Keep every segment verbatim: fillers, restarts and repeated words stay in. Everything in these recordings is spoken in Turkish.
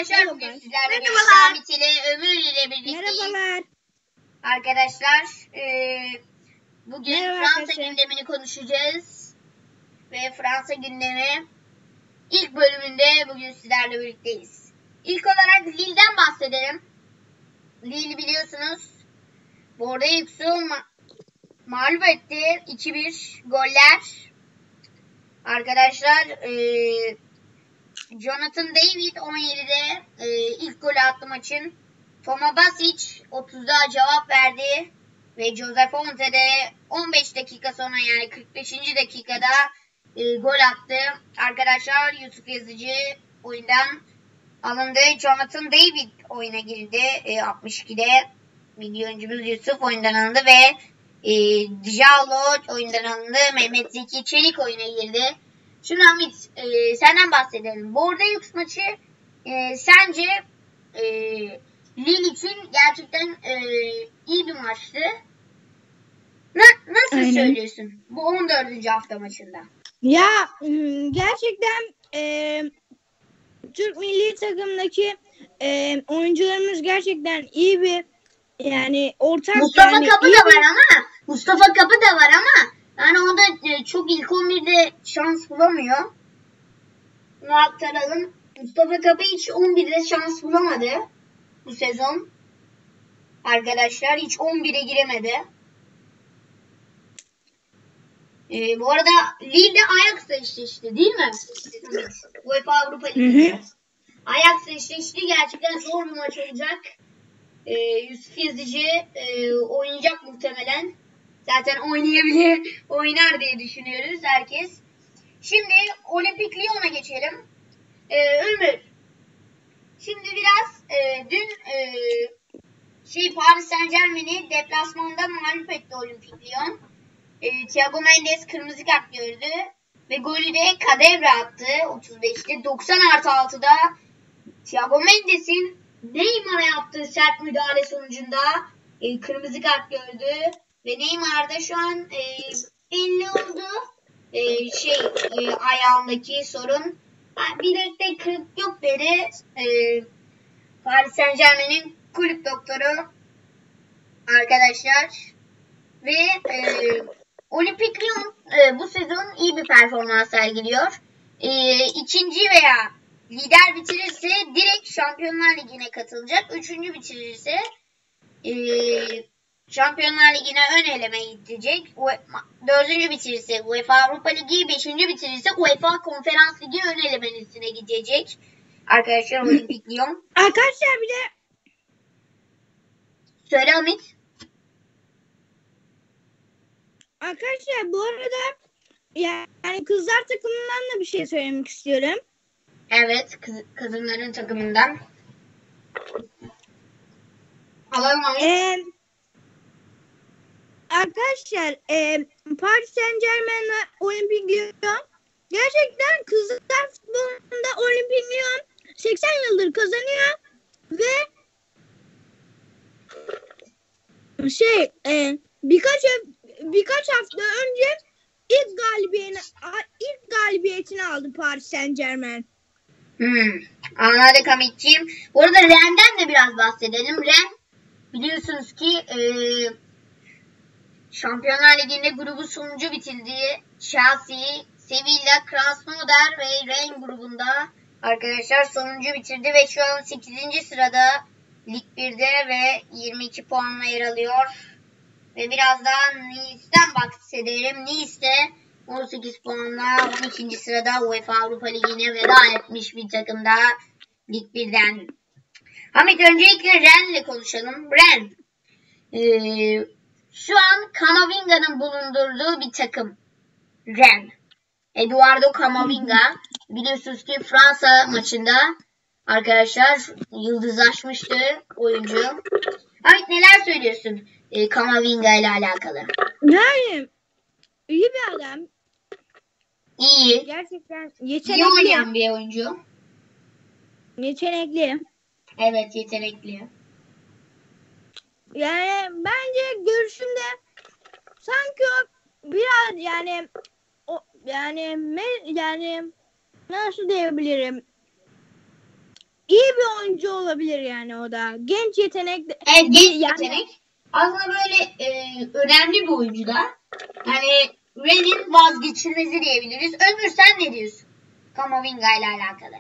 Arkadaşlar bugün sizlerle birlikte Hamit ile Ömür ile birlikteyiz. Merhabalar. Arkadaşlar e, bugün Merhaba Fransa arkadaşlar. gündemini konuşacağız. Ve Fransa gündemi ilk bölümünde bugün sizlerle birlikteyiz. İlk olarak Lille'den bahsedelim. Lille biliyorsunuz Bordeaux'u ma mağlup etti. iki bir goller. Arkadaşlar e, Jonathan David on yedide e, ilk golü attı maçın. Toma Basic otuzda cevap verdi. Ve Joseph Fonte de on beş dakika sonra yani kırk beşinci dakikada e, gol attı. Arkadaşlar Yusuf Yazıcı oyundan alındı. Jonathan David oyuna girdi. E, altmış ikide milyoncuğumuz Yusuf oyundan alındı ve e, Diallo oyundan alındı. Mehmet Zeki Çelik oyuna girdi. Şimdi Hamit e, senden bahsedelim. Bordeaux maçı e, sence e, Lille için gerçekten e, iyi bir maçtı. Na, nasıl Aynen. söylüyorsun bu on dördüncü hafta maçında? Ya gerçekten e, Türk milli takımdaki e, oyuncularımız gerçekten iyi bir yani ortak Mustafa yani Kapı iyi da bir- var ama Mustafa Kapı da var ama yani o da e, çok ilk on birde şans bulamıyor. Bunu aktaralım. Mustafa Kapı hiç on birde şans bulamadı bu sezon. Arkadaşlar hiç on bire giremedi. Ee, bu arada Lille Ajax'la eşleşti değil mi? UEFA Avrupa Ligi'nde. Ajax'la eşleşti. Gerçekten zor bir maç olacak. Ee, Yusuf Yazıcı e, oynayacak muhtemelen. Zaten oynayabilir, oynar diye düşünüyoruz herkes. Şimdi Olimpik Lyon'a geçelim. Ee, Ömür. Şimdi biraz e, dün e, şey Paris Saint-Germain'i deplasmanda mağlup etti Olimpik Lyon. E, Thiago Mendes kırmızı kart gördü ve golü de Kadewere attı otuz beşte. doksan artı altıda Thiago Mendes'in Neymar'a yaptığı sert müdahale sonucunda e, kırmızı kart gördü ve Neymar da şu an e, belli oldu e, şey e, ayağındaki sorun. Ha, bilekte kırık yok dedi e, Paris Saint-Germain'in kulüp doktoru arkadaşlar ve e, Olimpik Lyon e, bu sezon iyi bir performans sergiliyor. E, ikinci veya lider bitirirse direkt Şampiyonlar Ligi'ne katılacak. Üçüncü bitirirse e, Şampiyonlar Ligi'ne ön elemeye gidecek. Dördüncü bitirirse UEFA Avrupa Ligi, beşinci bitirirse UEFA Konferans Ligi ön elemesine gidecek. Arkadaşlar Olimpik Lyon. Arkadaşlar bir de Söyle Hamit. arkadaşlar bu arada yani kızlar takımından da bir şey söylemek istiyorum. Evet, kız, kadınların takımından. Alalım Hamit. Ee, arkadaşlar e, Paris Saint-Germain ve Olimpik Lyon gerçekten kızlar futbolunda Olimpik Lyon seksen yıldır kazanıyor ve şey e, birkaç birkaç hafta önce ilk galibiyetini ilk galibiyetini aldı Paris Saint-Germain. Hmm, anladık Hamitciğim. Bu arada Rennes'den de biraz bahsedelim. Rennes biliyorsunuz ki e, Şampiyonlar Ligi'nde grubu sonuncu bitirdiği Chelsea, Sevilla, Krasnodar ve Rennes grubunda arkadaşlar sonuncu bitirdi ve şu an sekizinci sırada Lig birde ve yirmi iki puanla yer alıyor. Ve biraz daha Nice'den bahsedelim. Nice'de on sekiz puanla on ikinci sırada UEFA Avrupa Ligi'ne veda etmiş bir takım daha Lig birden. Hamit öncelikle Rennes'le konuşalım. Rennes ee, şu an Kamavinga'nın bulundurduğu bir takım. Rennes. Eduardo Camavinga biliyorsunuz ki Fransa maçında arkadaşlar yıldızlaşmıştı oyuncu. Hamit neler söylüyorsun e, Camavinga ile alakalı? Yani iyi bir adam. İyi. Gerçekten İyi yetenekli. oynayan bir oyuncu. Yetenekli. Evet, yetenekli. Yani bence görüşümde sanki o biraz yani o yani me, yani nasıl diyebilirim? iyi bir oyuncu olabilir yani o da. Genç yetenek. Evet, genç yani, yetenek. Aslında böyle e, önemli bir oyuncu da. Yani Ren'in vazgeçilmezi diyebiliriz. Ömür, sen ne diyorsun Kamavinga ile alakalı?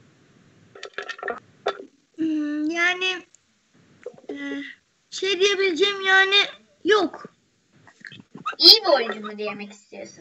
Hmm, yani e, şey diyebileceğim yani yok. İyi bir oyuncu mu diyemek istiyorsun?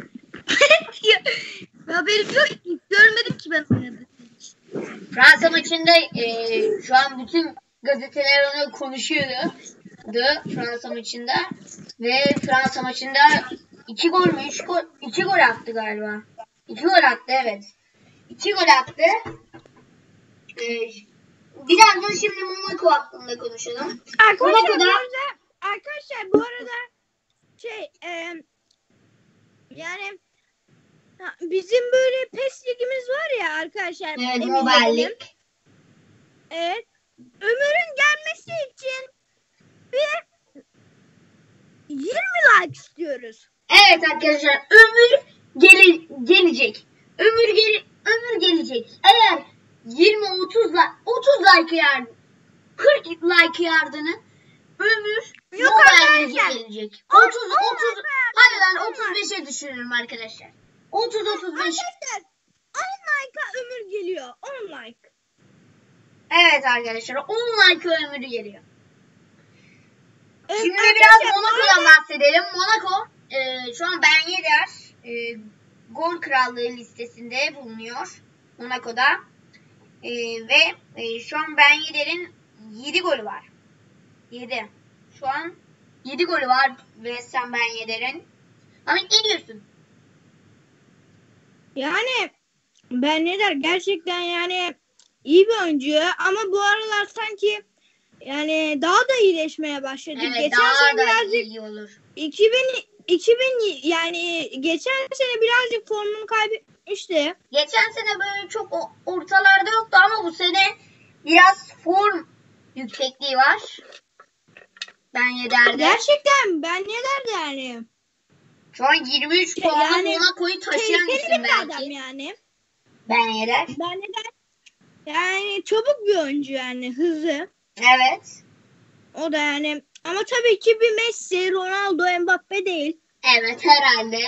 Haberim yok. Hiç görmedim ki ben oynadım. Fransa maçında e, şu an bütün gazeteler onu konuşuyordu. Fransa maçında. Ve Fransa maçında iki gol mü? Üç gol, iki gol attı galiba. İki gol attı, evet. İki gol attı. Ee, biraz da şimdi Monaco hakkında konuşalım. Arkadaşlar Monaco'da... bu arada arkadaşlar bu arada şey e, yani bizim böyle PES ligimiz var ya arkadaşlar. Evet, Mobile Lig. Evet. Ömür'ün gelmesi için bir yirmi like istiyoruz. Evet arkadaşlar, Ömür gele, gelecek. Ömür gel, Ömür gelecek. Eğer yirmi otuz like yardım, kırk like yardını Ömür Yok Mobile Lig'e arkadaşlar. gelecek. otuz otuz hadi ben otuz beşe düşürürüm arkadaşlar. otuz otuz beş. Arkadaşlar on like'a Ömür geliyor. on like. Evet arkadaşlar, on like Ömür geliyor. Evet, Şimdi arkadaşlar, biraz Monaco'dan arada... bahsedelim. Monaco e, şu an Ben Yedder e, gol krallığı listesinde bulunuyor Monaco'da. E, ve e, şu an Ben Yedder'in yedi golü var. yedi. Şu an yedi golü var West Ham Ben Yedder'in. Ahmet, ne diyorsun? Yani Ben Yedder gerçekten yani iyi bir oyuncu ama bu aralar sanki yani daha da iyileşmeye başladı. Evet, geçen daha sene da birazcık iyi olur. iki bin iki bin yani geçen sene birazcık formunu kaybetmişti. Geçen sene böyle çok ortalarda yoktu ama bu sene biraz form yüksekliği var. Ben Yedder'de. Gerçekten Ben Yedder yani. Şu an yirmi üç puanla yani, Monaco'yu taşıyan isim belki. Adam yani. Ben Yedder. Ben Yedder yani çabuk bir oyuncu yani, hızlı. Evet. O da yani ama tabii ki bir Messi, Ronaldo, Mbappe değil. Evet, herhalde.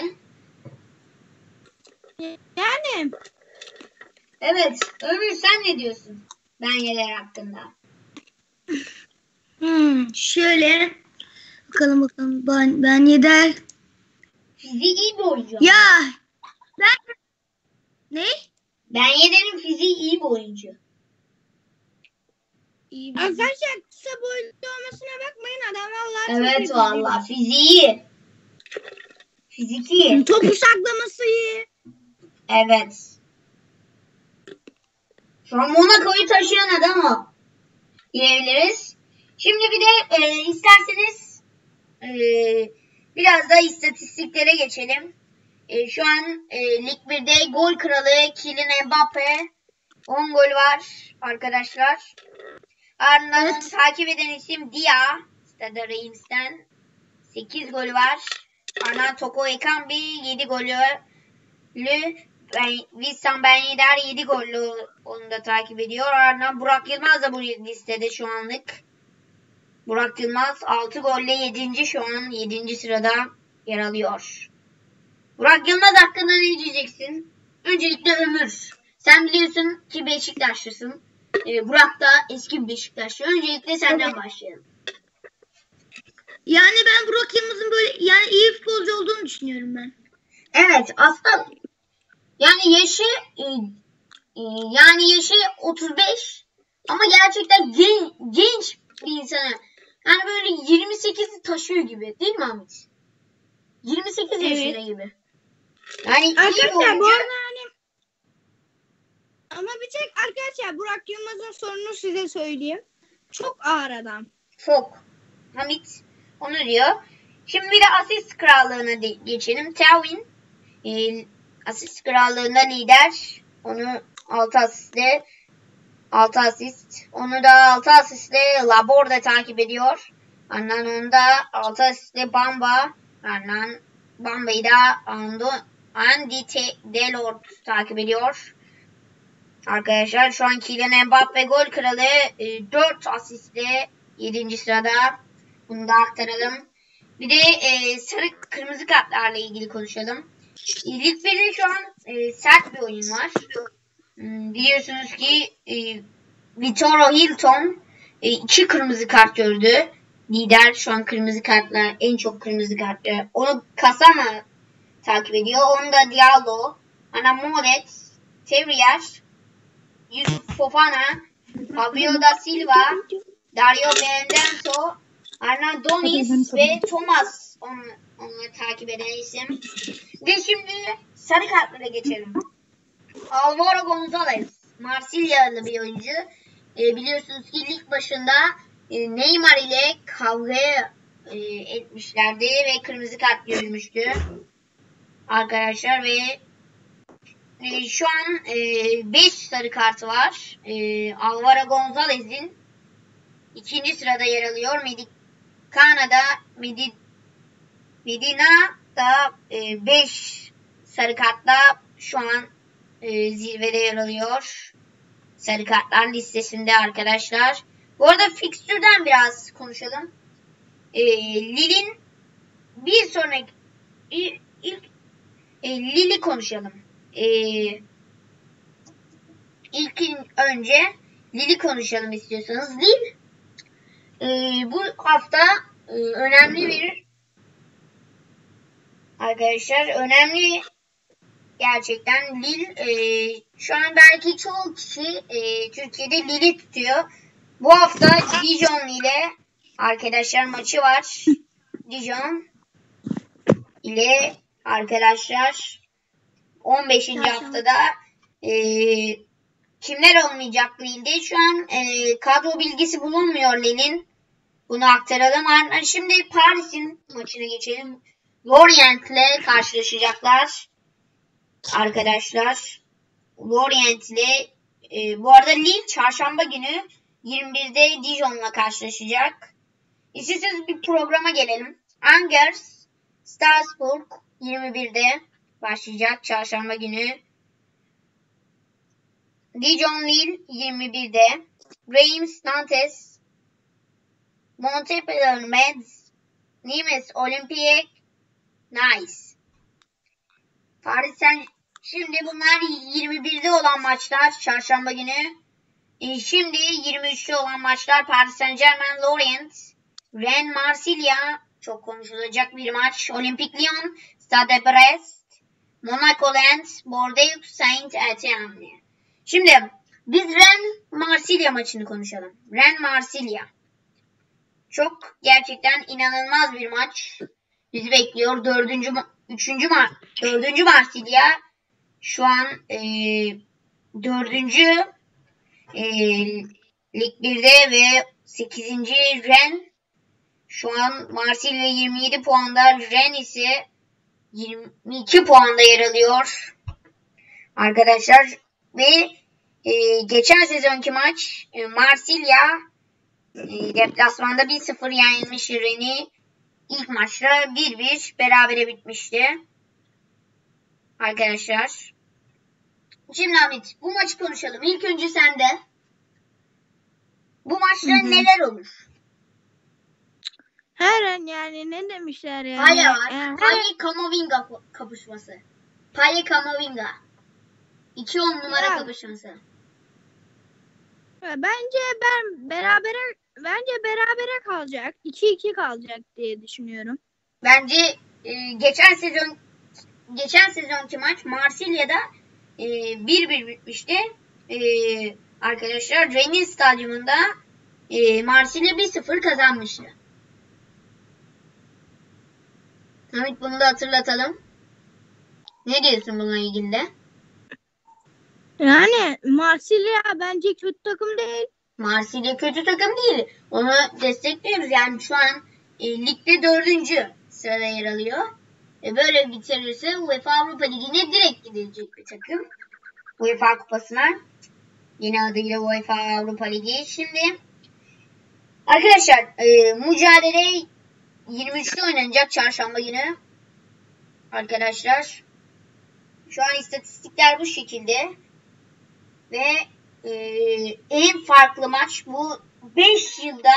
Yani. Evet. Ömür, sen ne diyorsun Ben Yedder hakkında? Hmm, şöyle bakalım bakalım ben, ben Yedder. Fiziği iyi bir oyuncu. Ya ben ne? Ben Yedder'in fiziği iyi bir oyuncu. İyi bir... Arkadaşlar kısa boylu olmasına bakmayın, adam vallahi Evet, çok iyi. valla fiziği. Fiziki. Topu saklaması iyi. Evet. Şu an Monaco'yu taşıyan adam o diyebiliriz. Şimdi bir de e, isterseniz e, biraz da istatistiklere geçelim. E, şu an e, Lig birde gol kralı Kylian Mbappe. on gol var arkadaşlar. Ardından Evet. onu takip eden isim Dia. Stade Reins'ten sekiz golü var. Ardından Toko Ekambi yedi golü. Wissam Ben Yedder yedi gollü, onu da takip ediyor. Ardından Burak Yılmaz da bu listede şu anlık. Burak Yılmaz altı golle yedinci şu an yedinci sırada yer alıyor. Burak Yılmaz hakkında ne diyeceksin? Öncelikle Ömür. Sen biliyorsun ki Beşiktaşlısın. Ee, Burak da eski bir Beşiktaşlı. Öncelikle senden başlayalım. Yani ben Burak Yılmaz'ın böyle yani iyi futbolcu olduğunu düşünüyorum ben. Evet, aslında yani yaşı e, e, yani yaşı otuz beş ama gerçekten gen, genç bir insana. Yani böyle yirmi sekizi taşıyor gibi, değil mi Ahmet? yirmi sekiz Evet. yaşında gibi. Yani iyi bir Arkadaşlar oyuncu. bu arada hani ama bir tek arkadaşlar Burak Yılmaz'ın sorunu size söyleyeyim. Çok ağır adam. Çok. Hamit onu diyor. Şimdi bir de asist krallığına de geçelim. Tevin e, asist krallığında lider. Onu altı asistle altı asist. Onu da altı asistle Laborde takip ediyor. Ardından onu da altı asistle Bamba. Ardından Bamba'yı da Ando, Andy Delort takip ediyor. Arkadaşlar şu an Kylian Mbappe gol kralı, e, dört asistle yedinci sırada. Bunu da aktaralım. Bir de e, sarı kırmızı kartlarla ilgili konuşalım. E, Lig birde şu an e, sert bir oyun var. Hmm, biliyorsunuz ki e, Vitor Hilton e, iki kırmızı kart gördü. Lider şu an kırmızı kartla, en çok kırmızı kartlı. Onu Kasama takip ediyor. Onu da Diallo, Ana Moret, Terrier, Yusuf Fofana, Fabio da Silva, Dario Benedetto, Arnadonis ve Thomas onu, onu takip eden isim. Ve şimdi sarı kartlara geçelim. Alvaro Gonzalez, Marsilyalı bir oyuncu. E, biliyorsunuz ki lig başında e, Neymar ile kavga e, etmişlerdi ve kırmızı kart görülmüştü. Arkadaşlar ve e, şu an beş e, sarı kartı var. E, Alvaro Gonzalez'in ikinci sırada yer alıyor. Medicana'da Medi, Medina da beş e, sarı kartla şu an e, zirvede yer alıyor. Sarı kartlar listesinde arkadaşlar. Bu arada fikstürden biraz konuşalım. E, Lille'in bir sonraki ilk, ilk e, Lille'i konuşalım. E, ilk önce Lille'i konuşalım istiyorsanız. Lille e, bu hafta e, önemli bir arkadaşlar önemli gerçekten Lille e, şu an belki çoğu kişi e, Türkiye'de Lille'i tutuyor. Bu hafta Dijon ile arkadaşlar maçı var. Dijon ile arkadaşlar on beşinci haftada e, kimler olmayacak Lille'de? Şu an e, kadro bilgisi bulunmuyor Lille'in. Bunu aktaralım. Şimdi Paris'in maçına geçelim. Lorient ile karşılaşacaklar. Arkadaşlar Lorient ile e, bu arada Lille çarşamba günü yirmi birde Dijon'la karşılaşacak. İsterseniz bir programa gelelim. Angers Strasbourg yirmi birde başlayacak çarşamba günü. Dijon Lille yirmi birde. Reims Nantes, Montpellier Metz, Nimes Olympique, Nice. Paris Saint Şimdi bunlar yirmi birde olan maçlar çarşamba günü. E şimdi yirmi üçte olan maçlar Paris Saint-Germain Lorient, Rennes Marsilya çok konuşulacak bir maç. Olympique Lyon, Stade Brest, Monaco Lens, Bordeaux Saint Etienne. Şimdi biz Rennes Marsilya maçını konuşalım. Rennes Marsilya. Çok gerçekten inanılmaz bir maç bizi bekliyor. Dördüncü, üçüncü mar, dördüncü Marsilya şu an e, dördüncü e, Lig birde ve sekizinci Rennes şu an Marsilya yirmi yedi puanda, Rennes ise yirmi iki puanda yer alıyor arkadaşlar ve e, geçen sezonki maç e, Marsilya e, deplasmanda bir sıfır yenilmiş Rennes'i. İlk maçta bir bir berabere bitmişti arkadaşlar. Şimdi Ahmet bu maçı konuşalım. İlk önce sende. Bu maçta hı hı. neler olur? Her an yani ne demişler yani? Paye var. Yani Paye Kamavinga kapışması. Paye Kamavinga. İki on numara ya. kapışması. Bence ben berabere bence berabere kalacak. iki iki kalacak diye düşünüyorum. Bence e, geçen sezon geçen sezonki maç Marsilya'da e, bir bir bitmişti. E, arkadaşlar Rennes stadyumunda e, Marsilya bir sıfır kazanmıştı. Hamit bunu da hatırlatalım. Ne diyorsun bununla ilgili de? Yani Marsilya bence kötü takım değil. Marsilya kötü takım değil. Onu destekliyoruz. Yani şu an e, ligde dördüncü sırada yer alıyor. E, böyle bitirirse UEFA Avrupa Ligi'ne direkt gidilecek bir takım. UEFA Kupası'na. Yeni adıyla UEFA Avrupa Ligi. Şimdi arkadaşlar e, mücadele yirmi üçte oynanacak çarşamba günü. Arkadaşlar şu an istatistikler bu şekilde. Ve e, en farklı maç bu beş yılda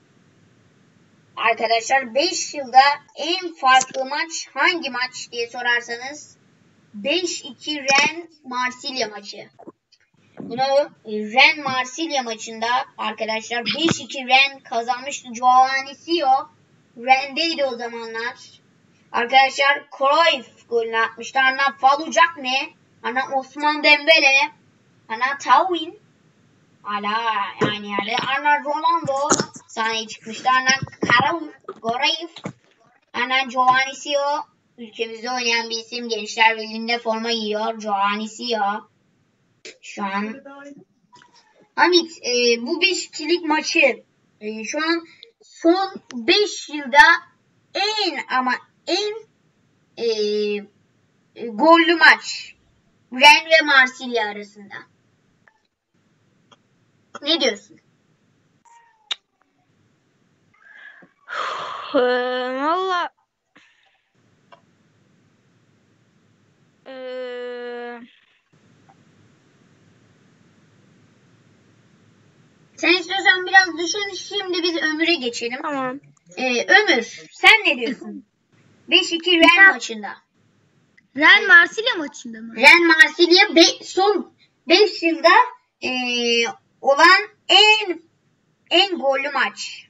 arkadaşlar beş yılda en farklı maç hangi maç diye sorarsanız beş iki Ren Marsilya maçı. Bunu Ren Marsilya maçında arkadaşlar beş iki Ren kazanmıştı. Joanisio Ren'deydi o zamanlar. Arkadaşlar Cruyff golünü atmıştı. Arna Falucak ne? Arna Osman Dembele. Arna Tawin. Hala yani yani. Arna Ronaldo sahneye çıkmıştı. Arna Cruyff. Arna Joanisio. Ülkemizde oynayan bir isim. Gençler Birliği'nde forma giyiyor. Joanisio. Şu an. Hamit e, bu beş ikilik maçı e, şu an son beş yılda en ama en e, e, gollü maç. Ren ve Marsilya arasında. Ne diyorsun? Valla Ee... Sen istiyorsan biraz düşün. Şimdi biz Ömür'e geçelim. Tamam. Ee, Ömür sen ne diyorsun? beş iki Ren maçında. Ren Marsilya maçında mı? Ren Marsilya be, son beş yılda e, olan en en gollü maç.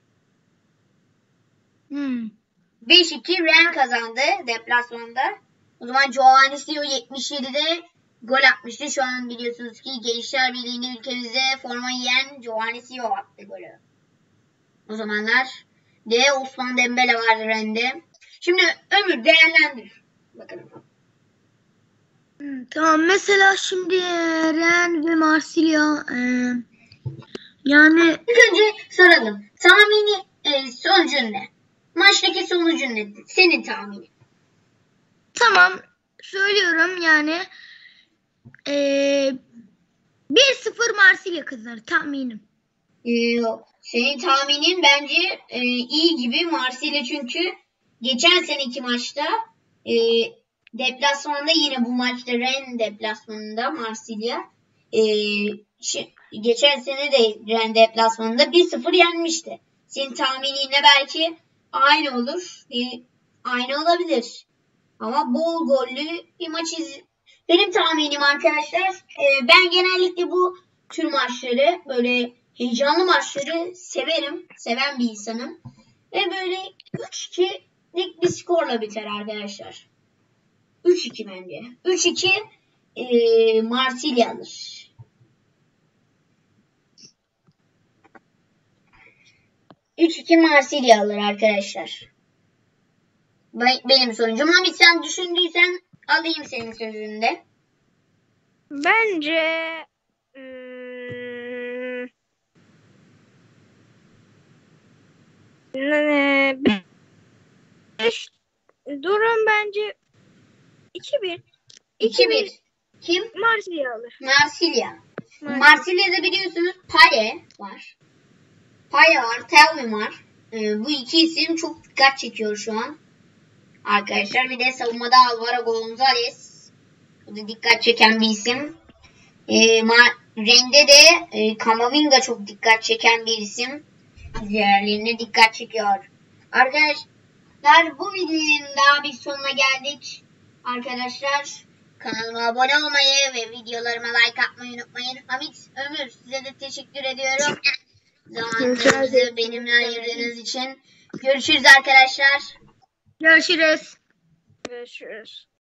Hmm. beş iki Ren kazandı deplasmanda. O zaman Joanisio yetmiş yedide gol atmıştı. Şu an biliyorsunuz ki Gençler Birliği'nde ülkemizde forma giyen Joanisio attı golü. O zamanlar de Osman Dembele vardı Ren'de. Şimdi Ömür değerlendir. Bakalım. Hmm, tamam mesela şimdi e, Ren ve Marsilya e, yani İlk önce soralım. Tahmini e, sonucun ne? Maçtaki sonucun ne? Senin tahminin. tamam söylüyorum yani e, bir sıfır Marsilya kazanır tahminim. Ee, senin tahminin bence e, iyi gibi. Marsilya çünkü geçen seneki maçta e, deplasmanda yine bu maçta Ren deplasmanında Marsilya e, şi, geçen sene de Ren deplasmanında bir sıfır yenmişti. Senin tahmininle belki aynı olur. E, aynı olabilir. Ama bol gollü bir maç iz. Benim tahminim arkadaşlar e, ben genellikle bu tür maçları böyle heyecanlı maçları severim. Seven bir insanım. Ve böyle üç ikilik bir skorla biter arkadaşlar. üç iki bence. üç iki e, Marsilya alır. üç iki Marsilya alır arkadaşlar. Benim sonucum. Hamit sen düşündüysen alayım senin sözünde. Bence hmm, ne- beş durum bence iki bir. iki bir. Kim? Marsilya alır. Marsilya. Marsilya. Marsilya'da biliyorsunuz Paye var. Paye var. Telvin var. Ee, bu iki isim çok dikkat çekiyor şu an. Arkadaşlar bir de savunmada Alvaro Gonzalez. Bu da dikkat çeken bir isim. Ee, Ren'de de e, Camavinga çok dikkat çeken bir isim. Diğerlerine dikkat çekiyor. Arkadaşlar bu videonun daha bir sonuna geldik. Arkadaşlar kanalıma abone olmayı ve videolarıma like atmayı unutmayın. Hamit, Ömür size de teşekkür ediyorum. Zamanınızı benimle ayırdığınız için. Görüşürüz arkadaşlar. Görüşürüz. Görüşürüz.